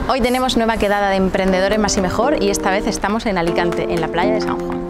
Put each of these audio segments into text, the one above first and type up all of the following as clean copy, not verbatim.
Hoy tenemos nueva quedada de emprendedores más y mejor y esta vez estamos en Alicante, en la playa de San Juan.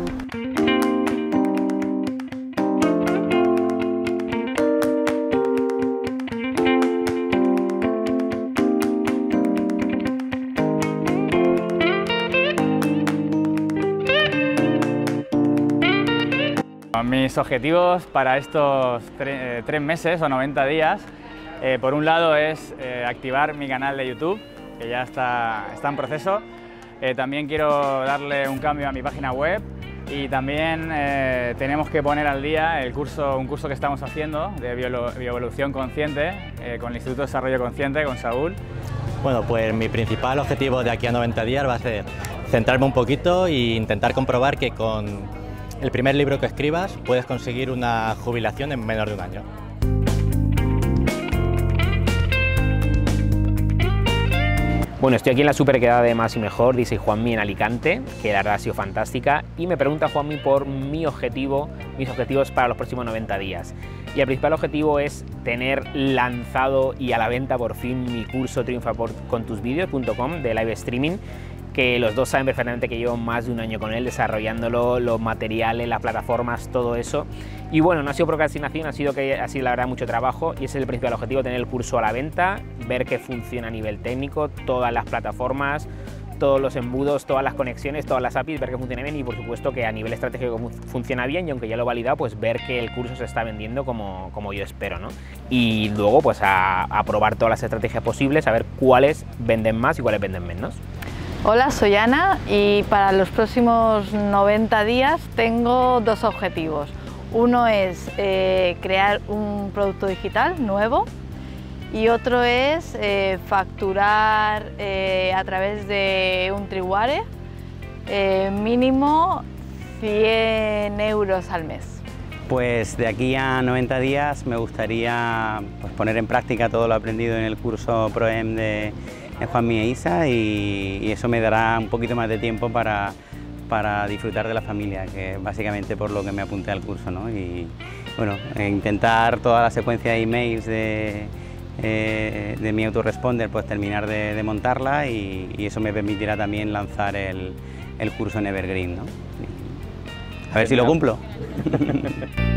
Mis objetivos para estos 3 meses o 90 días, por un lado es activar mi canal de YouTube, que ya está en proceso. También quiero darle un cambio a mi página web y también tenemos que poner al día un curso que estamos haciendo de bioevolución consciente con el Instituto de Desarrollo Consciente, con Saúl. Bueno, pues mi principal objetivo de aquí a 90 días va a ser centrarme un poquito e intentar comprobar que con el primer libro que escribas puedes conseguir una jubilación en menos de un año. Bueno, estoy aquí en la super quedada de Más y Mejor, dice Juanmi en Alicante, que la verdad ha sido fantástica, y me pregunta Juanmi por mis objetivos para los próximos 90 días. Y el principal objetivo es tener lanzado y a la venta por fin mi curso triunfacontusvideos.com de live streaming, que los dos saben perfectamente que llevo más de un año con él desarrollándolo, los materiales, las plataformas, todo eso. Y bueno, no ha sido procrastinación, ha sido la verdad mucho trabajo y ese es el principal objetivo, tener el curso a la venta, ver que funciona a nivel técnico, todas las plataformas, todos los embudos, todas las conexiones, todas las APIs, ver que funciona bien y por supuesto que a nivel estratégico funciona bien y aunque ya lo he validado, pues ver que el curso se está vendiendo como yo espero, ¿no? Y luego pues a probar todas las estrategias posibles, a ver cuáles venden más y cuáles venden menos. Hola, soy Ana y para los próximos 90 días tengo dos objetivos. Uno es crear un producto digital nuevo y otro es facturar a través de un Triware mínimo 100 euros al mes. Pues de aquí a 90 días me gustaría poner en práctica todo lo aprendido en el curso ProEM de Juanmi e Isa y eso me dará un poquito más de tiempo para disfrutar de la familia, que básicamente por lo que me apunté al curso, ¿no? Y bueno, intentar toda la secuencia de emails de mi autoresponder, pues terminar de montarla y eso me permitirá también lanzar el curso en Evergreen, ¿no? A ver si lo cumplo.